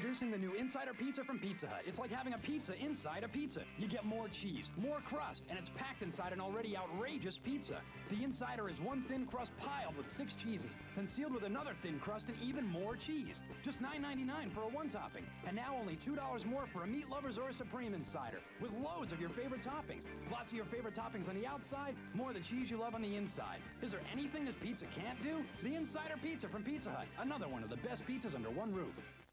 Introducing the new Insider Pizza from Pizza Hut. It's like having a pizza inside a pizza. You get more cheese, more crust, and it's packed inside an already outrageous pizza. The Insider is one thin crust piled with 6 cheeses, then sealed with another thin crust and even more cheese. Just $9.99 for a one topping. And now only $2 more for a meat lovers or a Supreme Insider, with loads of your favorite toppings. Lots of your favorite toppings on the outside, more of the cheese you love on the inside. Is there anything this pizza can't do? The Insider Pizza from Pizza Hut. Another one of the best pizzas under one roof.